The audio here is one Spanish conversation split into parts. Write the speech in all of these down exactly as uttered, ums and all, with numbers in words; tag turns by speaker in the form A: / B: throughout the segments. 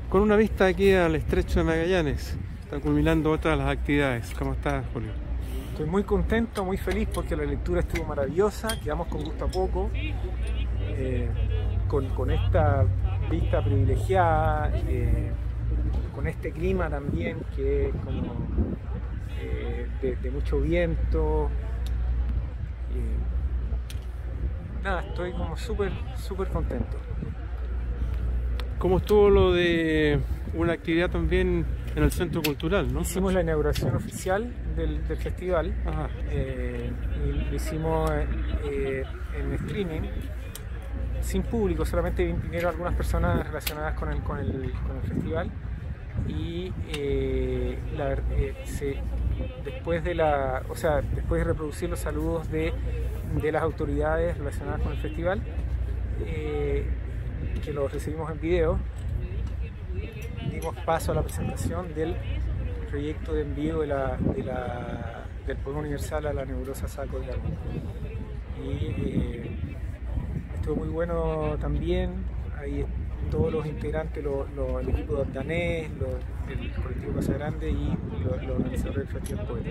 A: con una vista aquí al estrecho de Magallanes. Están culminando otras de las actividades. ¿Cómo estás, Julio?
B: Estoy muy contento, muy feliz porque la lectura estuvo maravillosa, quedamos con gusto a poco, eh, con, con esta vista privilegiada, eh, con este clima también que es como eh, de, de mucho viento. Eh, nada, estoy como súper, súper contento.
A: ¿Cómo estuvo lo de una actividad también en el Centro Cultural, no?
B: Hicimos la inauguración oficial del, del festival.
A: Ajá.
B: Eh, y lo hicimos eh, en streaming, sin público, solamente vinieron algunas personas relacionadas con el, con el, con el festival. Y eh, la, eh, se, después de la, o sea, después de reproducir los saludos de, de las autoridades relacionadas con el festival, eh, que los recibimos en video, dimos paso a la presentación del proyecto de envío de la, de la, del Poema Universal a la nebulosa Saco de Carbón. Y eh, estuvo muy bueno también. Ahí todos los integrantes, lo, lo, el equipo de Danés, lo, el colectivo Casa Grande y los lo organizadores del Festival Poeta.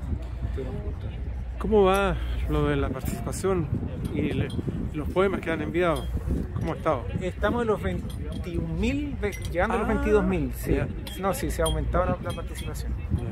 A: ¿Cómo va lo de la participación y le, los poemas que han enviado? ¿Cómo ha estado?
B: Estamos en los veintiún mil, llegando ah, a los veintidós mil. Sí.
A: Yeah.
B: No, sí, se ha aumentado la, la participación.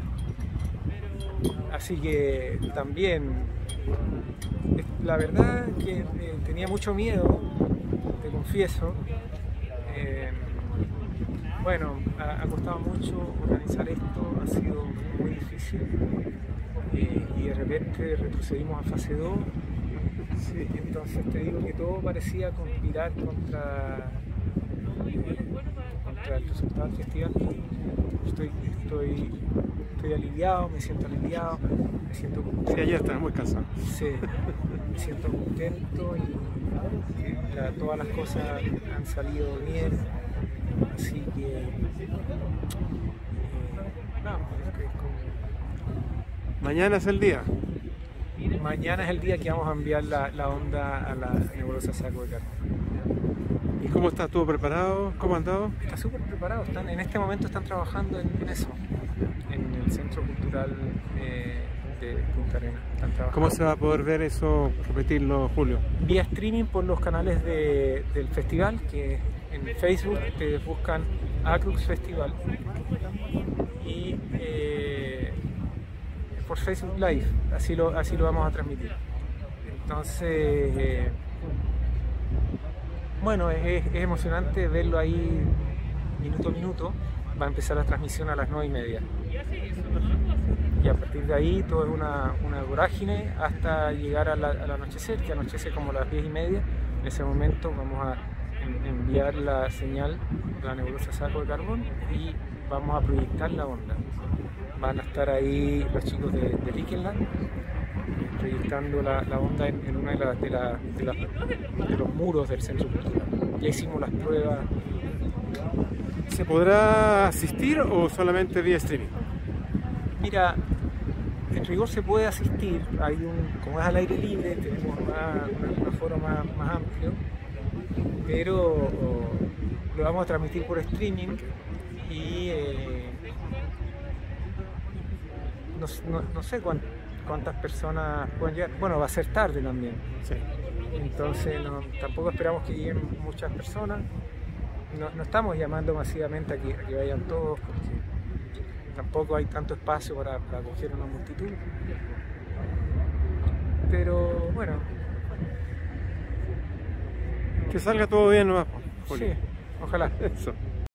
B: Yeah. Así que también, la verdad que eh, tenía mucho miedo, te confieso. Eh, bueno, ha, ha costado mucho organizar esto, ha sido muy difícil. Eh, y de repente retrocedimos a fase dos. Sí, entonces te digo que todo parecía conspirar contra, contra el resultado del festival. Estoy, estoy, estoy aliviado, me siento aliviado, me siento contento.
A: Sí, ayer estaba muy cansado.
B: Sí, me siento contento y, y la, todas las cosas han salido bien, así que eh, no, es que es como...
A: Mañana es el día.
B: Mañana es el día que vamos a enviar la, la onda a la nebulosa Saco de Carbón.
A: ¿Y cómo está? ¿Estuvo preparado? ¿Cómo han andado?
B: Está súper preparado. Están, en este momento están trabajando en, en eso, en el Centro Cultural eh, de Punta Arenas.
A: ¿Cómo se va a poder ver eso, repetirlo, Julio?
B: Vía streaming por los canales de, del festival, que en Facebook te buscan Acrux Festival. Y eh, por Facebook Live, así lo, así lo vamos a transmitir. Entonces, eh, bueno, es, es emocionante verlo ahí minuto a minuto. Va a empezar la transmisión a las nueve y media. Y a partir de ahí todo es una, una vorágine hasta llegar a la, al anochecer, que anochece como a las diez y media. En ese momento vamos a enviar la señal a la nebulosa Saco de Carbón y vamos a proyectar la onda. Van a estar ahí los chicos de, de Likenland proyectando la, la onda en, en uno de, la, de, la, de, la, de los muros del Centro Cultural. Ya hicimos las pruebas.
A: ¿Se podrá asistir o solamente vía streaming?
B: Mira, en rigor se puede asistir. Hay un, como es al aire libre, tenemos más, un aforo más, más amplio, pero oh, lo vamos a transmitir por streaming y eh, No, no, no sé cuántas, cuántas personas pueden llegar. Bueno, va a ser tarde también.
A: Sí.
B: Entonces no, tampoco esperamos que lleguen muchas personas. No, no estamos llamando masivamente a que, a que vayan todos porque tampoco hay tanto espacio para, para acoger una multitud. Pero bueno.
A: Que salga todo bien nomás, Julio.
B: Sí, ojalá.
A: Eso.